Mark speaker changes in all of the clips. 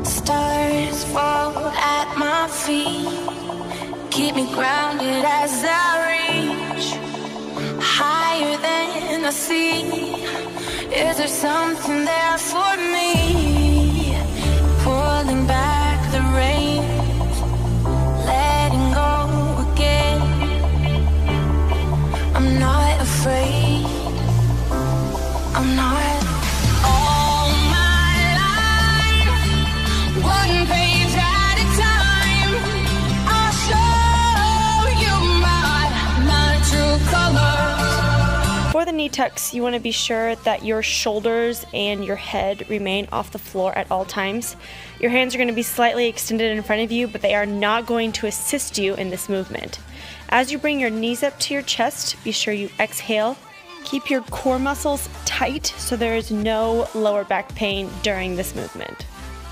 Speaker 1: Stars fall at my feet, keep me grounded as I reach higher than I see. Is there something there for me? Pulling back the reins, letting go again. I'm not afraid, I'm not. All my life, one page at a time, I'll show you my true colors.
Speaker 2: For the knee tucks, you want to be sure that your shoulders and your head remain off the floor at all times. Your hands are going to be slightly extended in front of you, but they are not going to assist you in this movement. As you bring your knees up to your chest, be sure you exhale. Keep your core muscles tight so there is no lower back pain during this movement.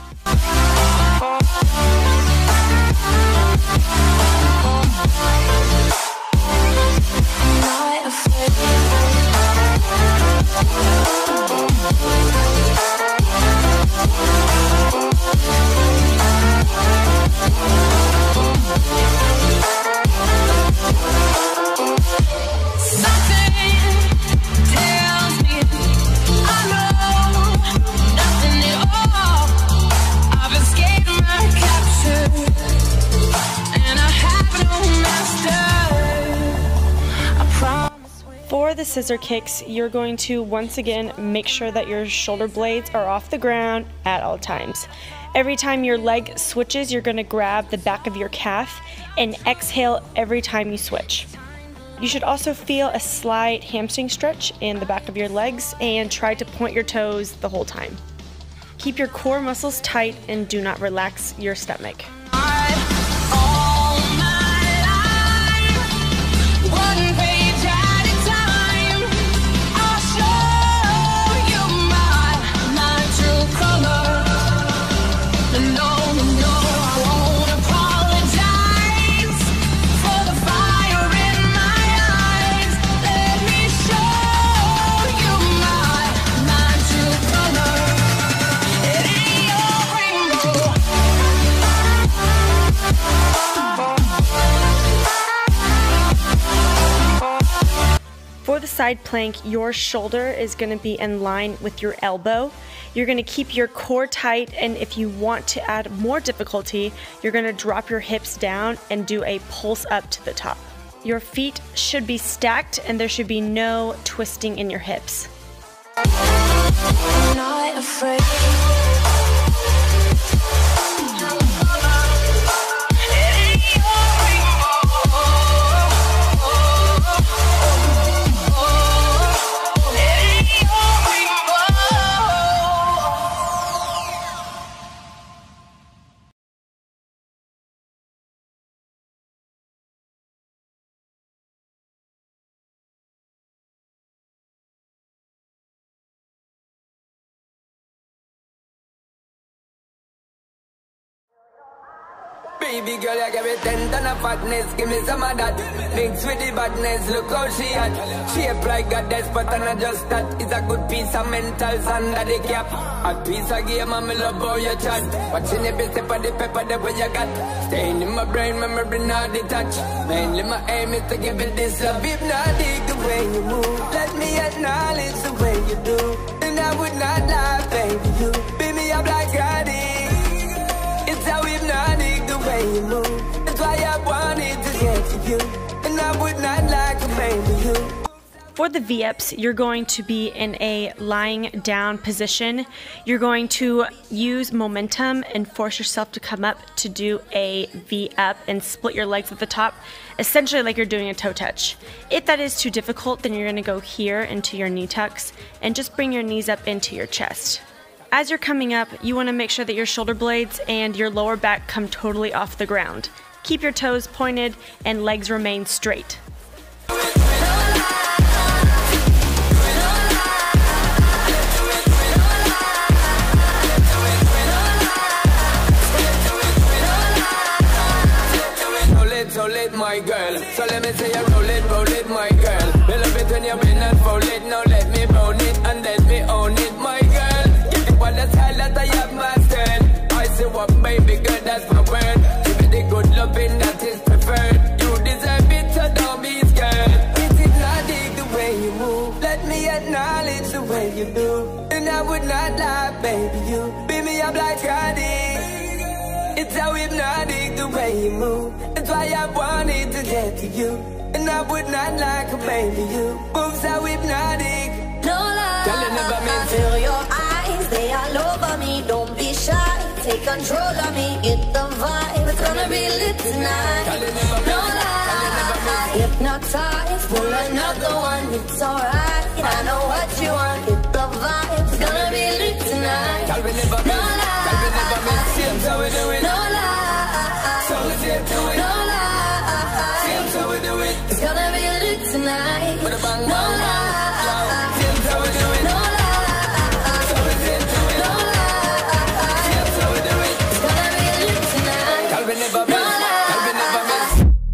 Speaker 2: For the scissor kicks, you're going to once again make sure that your shoulder blades are off the ground at all times. Every time your leg switches, you're going to grab the back of your calf and exhale every time you switch. You should also feel a slight hamstring stretch in the back of your legs and try to point your toes the whole time. Keep your core muscles tight and do not relax your stomach. For the side plank, your shoulder is going to be in line with your elbow. You're going to keep your core tight, and if you want to add more difficulty, you're going to drop your hips down and do a pulse up to the top. Your feet should be stacked and there should be no twisting in your hips.
Speaker 1: I'm not afraid.
Speaker 3: Baby girl, you give me 10 ton of fatness, give me some of that. Mix with the badness, look how she at. Shape like a despot and I just that. It's a good piece of mentals under the cap. A piece of game and me love how you chat. Watching every step of the pepper the way you got. Staying in my brain, memory not detached. Mainly my aim is to give it this love. If not dig the way you move, let me acknowledge the way you do. And I would not lie, baby, you beat me up like Roddy. It's how hypnotic the way you move. That's why I wanted to get to you. And I would not like to baby you.
Speaker 2: For the V-ups, you're going to be in a lying down position. You're going to use momentum and force yourself to come up to do a V-up and split your legs at the top, essentially like you're doing a toe touch. If that is too difficult, then you're going to go here into your knee tucks and just bring your knees up into your chest. As you're coming up, you want to make sure that your shoulder blades and your lower back come totally off the ground. Keep your toes pointed and legs remain straight.
Speaker 3: Roll it, my girl. So let me say you roll it, my girl. Me love it when you bend and fold it. Now let me bone it and let me own it, my girl. Give you all the style that I have mastered. I say not lie, baby, you beat me up like Cardi. It's how hypnotic the way you move. That's why I wanted to get to you. And I would not like a baby, you moves so hypnotic.
Speaker 1: No lie,
Speaker 3: Girl, you never meant to.
Speaker 1: feel your eyes, they all over me. Don't be shy, take control of me. Get the vibe, it's gonna be lit tonight.
Speaker 3: Girl, you never
Speaker 1: No
Speaker 3: meant to.
Speaker 1: lie, hypnotized, pull another one. It's alright, I know what you want. Get the vibe, it's gonna be lit tonight.
Speaker 3: Girl, we never
Speaker 1: No
Speaker 3: meant.
Speaker 1: lie,
Speaker 3: Girl, we never meant. Same so we do it.
Speaker 1: no lie,
Speaker 3: So we same to it.
Speaker 1: no lie.
Speaker 3: Same so we do it.
Speaker 1: It's gonna be lit tonight.
Speaker 3: With a bang,
Speaker 1: No
Speaker 3: bang,
Speaker 1: lie,
Speaker 3: same so we do it.
Speaker 1: no lie,
Speaker 3: So we same to it.
Speaker 1: no lie.
Speaker 3: Same so we do it.
Speaker 1: It's gonna be lit tonight.
Speaker 3: Girl, we never
Speaker 1: No
Speaker 3: meant.
Speaker 1: lie.
Speaker 3: Girl, we never meant.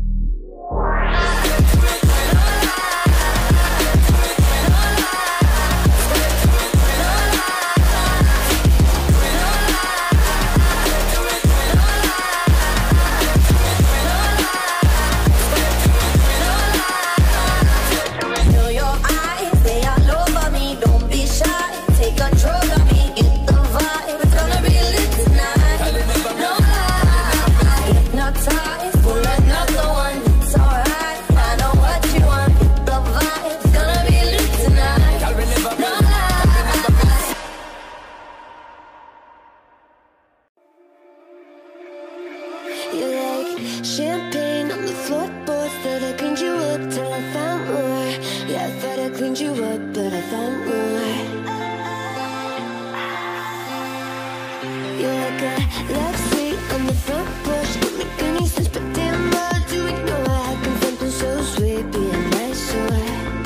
Speaker 1: Feel your eyes, they all over me. Don't be shy, take control of me. Get the vibe, it's gonna be lit tonight. No lie, hypnotized, pull another one. It's alright, I know what you want. Get the vibe, it's gonna be lit tonight.
Speaker 3: Girl, we never
Speaker 1: No
Speaker 3: meant.
Speaker 1: lie.
Speaker 4: You like champagne on the floorboards that I cleaned you up till I found more. Yeah, I thought I cleaned you up, but I found more. You like a love seat on the front porch. Don't make any sense, but damn, well, do ignore. I can something so sweet, being nice, sure.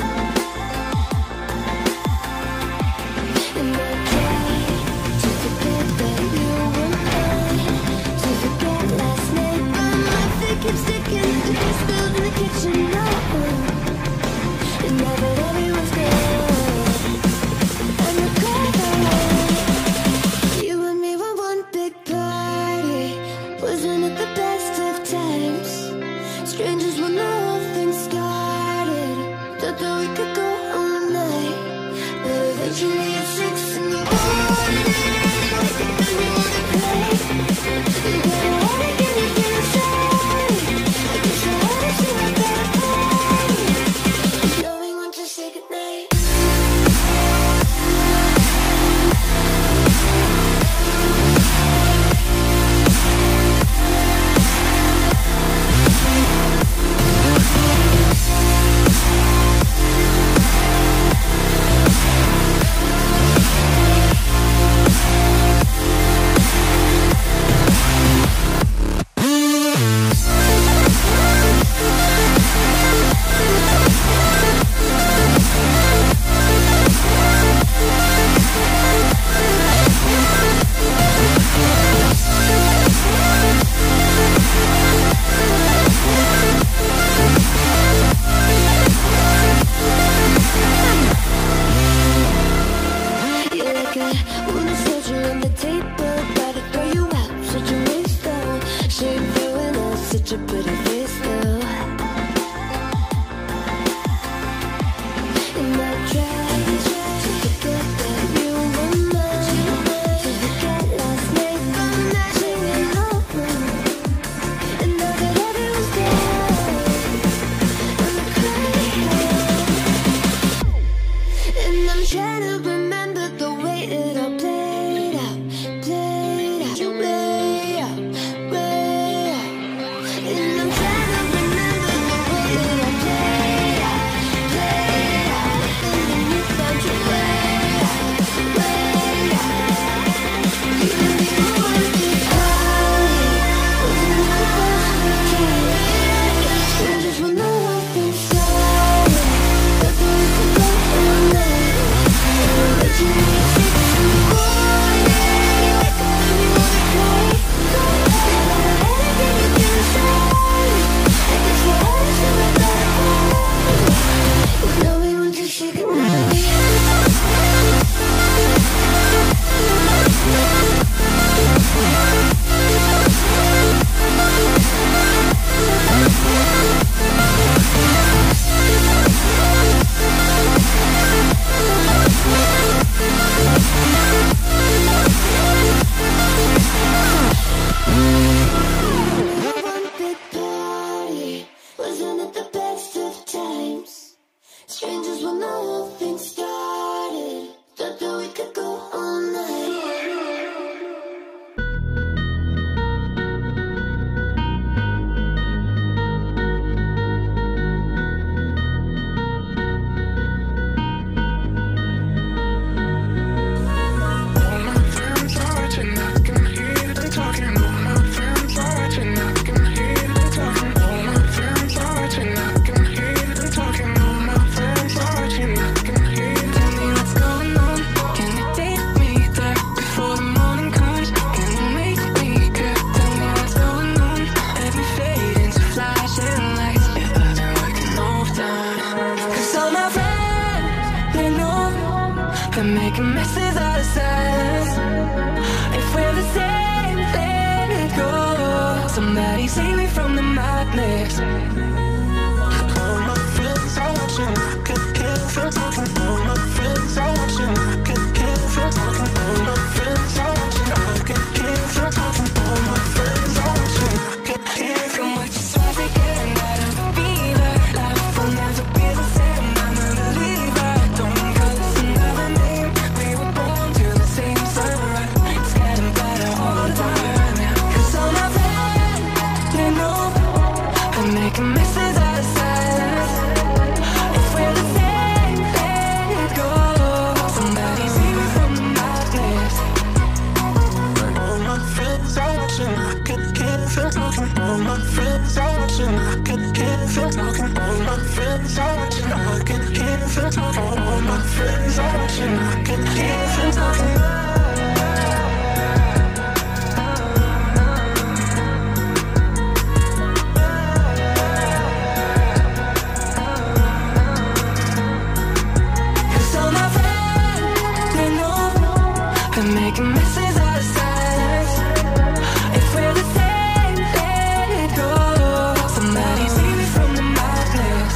Speaker 4: And I tried to forget that you were mine, to forget last night, but my feet keep sticking to the spilled in the kitchen. No, and now that everyone's gone, I'm regretting. You and me were one big party. Wasn't it the best of times? Strangers when the whole thing started. Thought that we could go all night, but eventually it's 6 in the morning. And you wanna play, but I wanna get it inside. I guess I wanna see my better party, knowing when to say goodnight. You like a woman soldier on the table, gotta throw you out, such a waste though. Shame you and I, such a pretty face though. And I tried to forget that you were mine, to forget last night, but I'm singing over. And now that everyone's gone, I'm crying. And I'm trying to remember the way it all played out, way out, way out. And I'm
Speaker 3: madness. All my friends are watching, can't feel talking. All my friends are watching, can't feel talking. All my friends are watching, can't feel talking. All my friends are watching, can't feel much. Swear we're getting out of the fever. Life will never be the same. I'm a believer. Don't call us another name. We were born to the same sunrise. It's getting better all the time now. 'Cause all my friends, they know I'm making messes out of silence. If we're the same, let it go. Somebody save me from the madness. All my friends are watching, can't feel talking. All my friends are watching, can't feel talking. All my friends are watching, can't feel talking. All my friends are watching, can't feel talking. Making messes out of silence. If we're the same, let it go. Somebody save me from the madness.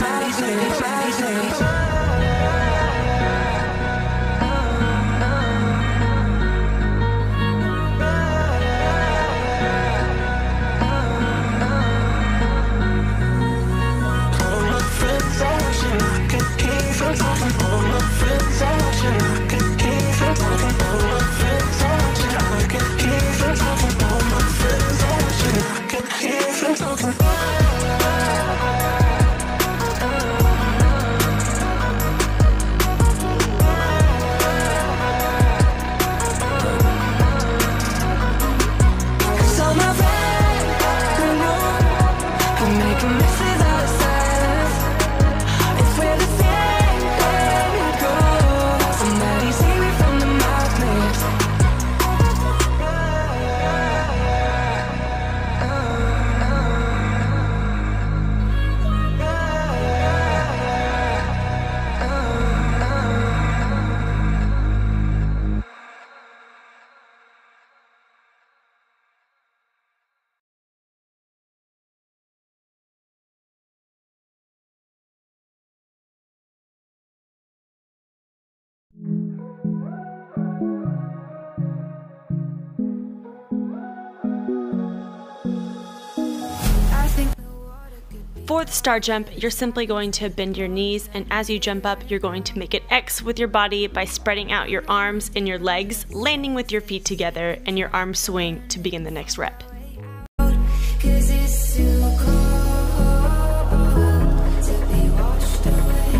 Speaker 3: All my friends are watching, can't feel talking. All my friends are watching, can't feel talking. All my friends are watching, can't feel talking. All my friends are watching, can't feel talking. Cause all my friends, they know I'm making messes out of silence. If we're the same, let it go. Somebody save me from the madness.
Speaker 2: For the star jump, you're simply going to bend your knees, and as you jump up, you're going to make an X with your body by spreading out your arms and your legs, landing with your feet together, and your arms swing to begin the next rep.
Speaker 4: 'Cause it's too cold to be washed away.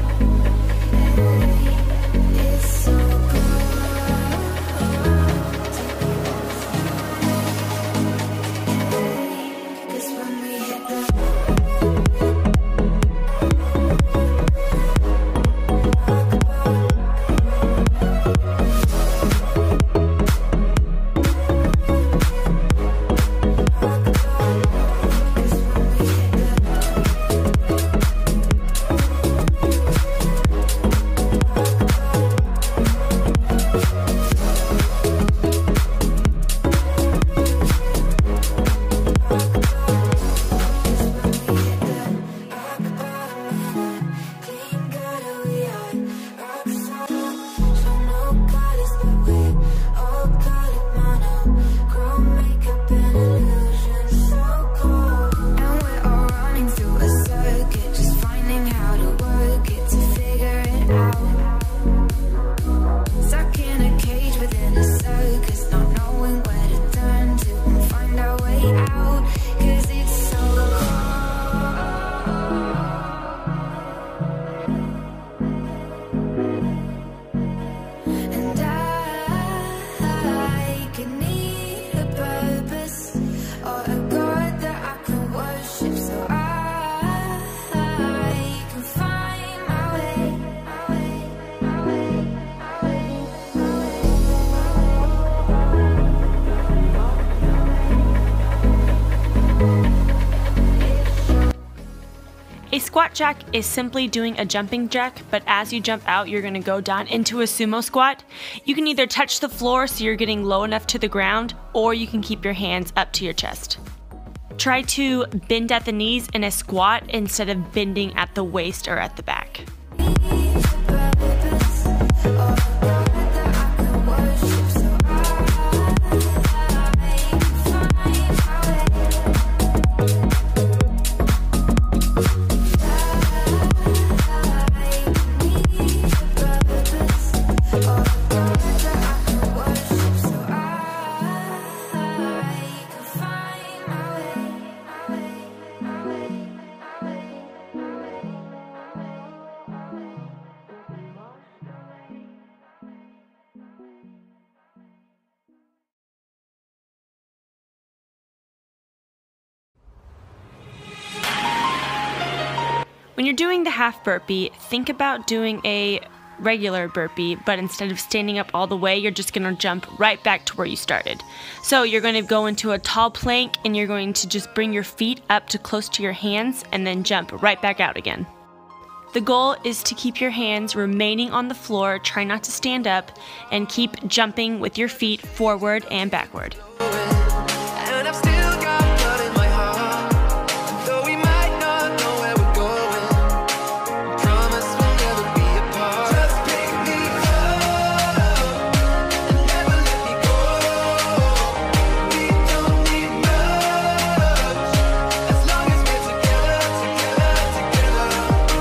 Speaker 4: It's so cold to be washed away. 'Cause when we hit the
Speaker 2: A squat jack is simply doing a jumping jack, but as you jump out, you're gonna go down into a sumo squat. You can either touch the floor so you're getting low enough to the ground, or you can keep your hands up to your chest. try to bend at the knees in a squat instead of bending at the waist or at the back. When you're doing the half burpee, think about doing a regular burpee, but instead of standing up all the way, you're just gonna jump right back to where you started. So you're gonna go into a tall plank and you're going to just bring your feet up to close to your hands and then jump right back out again. The goal is to keep your hands remaining on the floor, try not to stand up, and keep jumping with your feet forward and backward.
Speaker 5: And I've still got blood in my heart, though we might not know where we're going. Promise we'll never be apart. Just pick me up and never let me go. We don't need much, as long as we're together, together, together.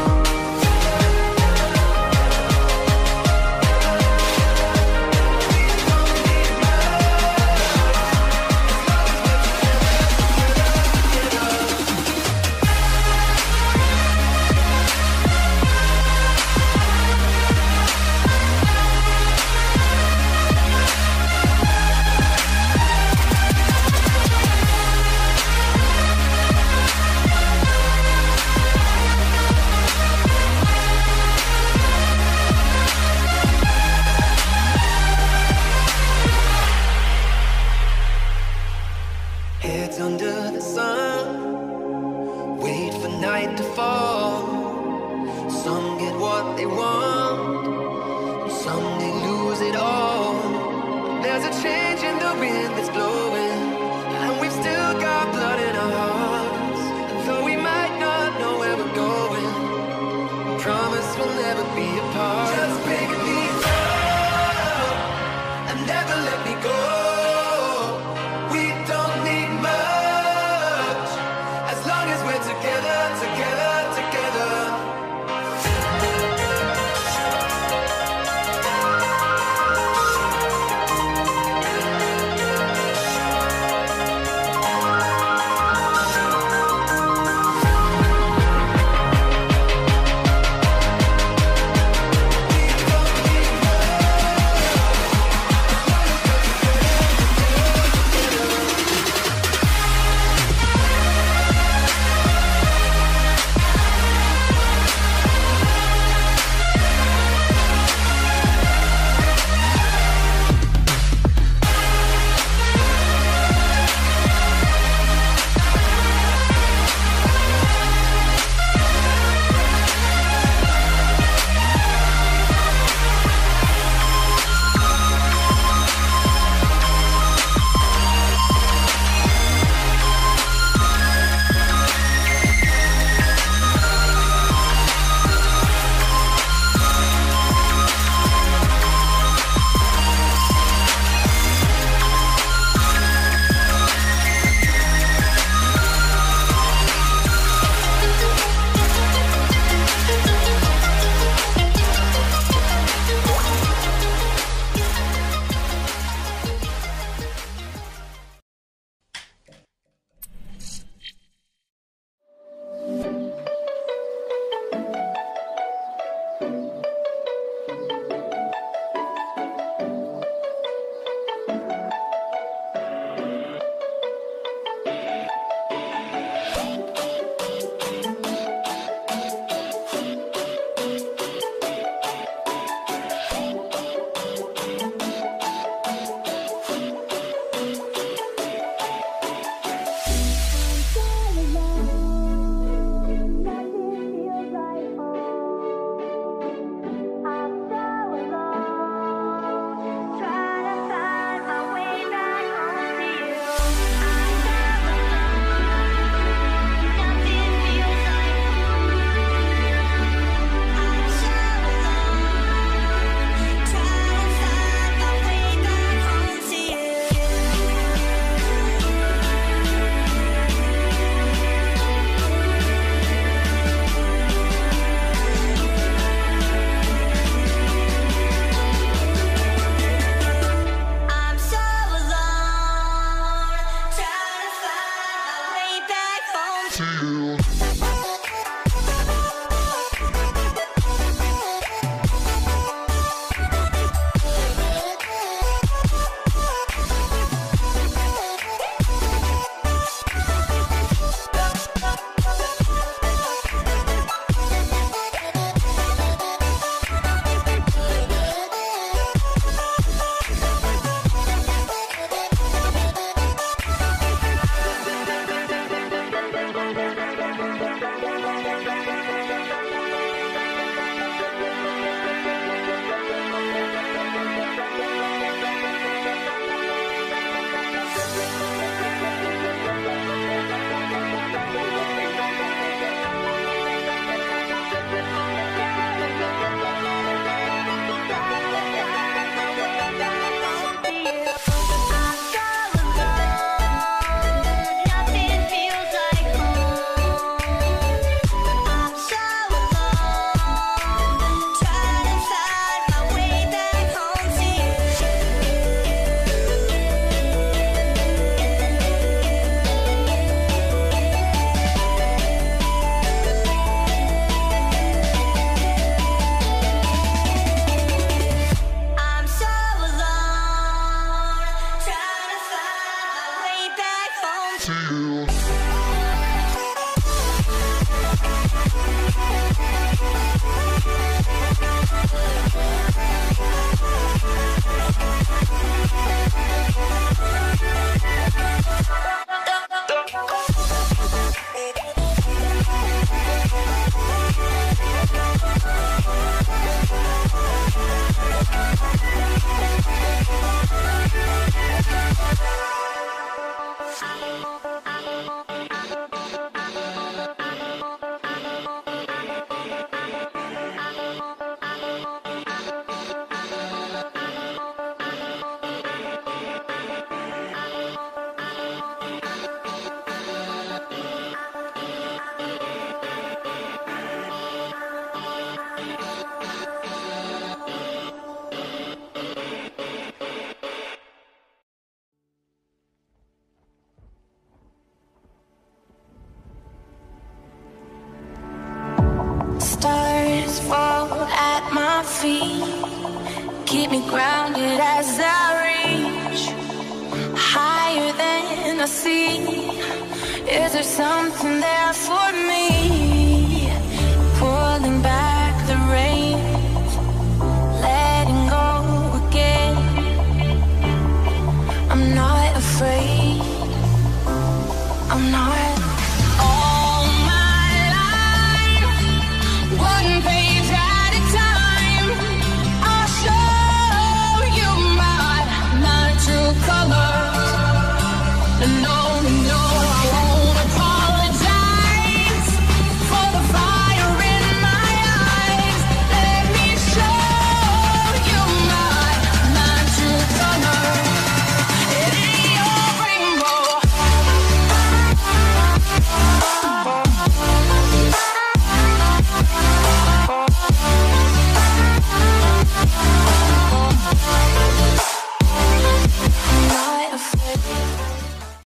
Speaker 5: Heads under the sun, wait for night to fall. Some get what they want, and some they lose it all. There's a change in the wind that's blowing, and we've still got blood in our hearts. And though we might not know where we're going, promise we'll never be apart. Just pick me up and never let me go. We don't need much, as long as we're together, together, together. We don't need much, as long as we're together.
Speaker 6: feel.
Speaker 1: Stars fall at my feet, keep me grounded as I reach higher than I see. Is there something there for me?